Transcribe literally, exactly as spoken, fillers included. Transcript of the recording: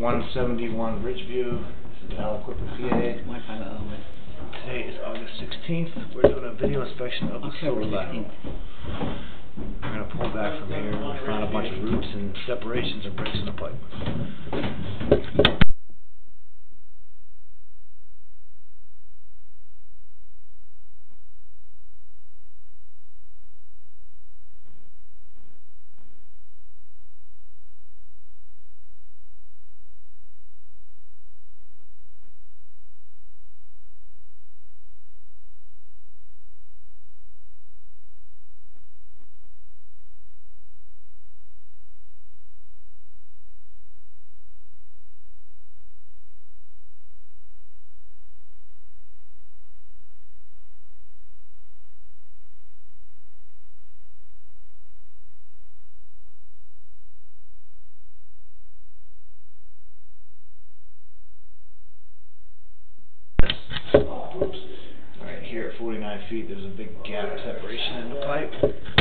one seventy-one Ridgeview. This is Aliquippa, P A. Today is August sixteenth. We're doing a video inspection of the solar lateral. We're going to pull back from here. We found a bunch of roots and separations and breaks in the pipe. Alright, here at forty-nine feet, there's a big gap separation in the pipe.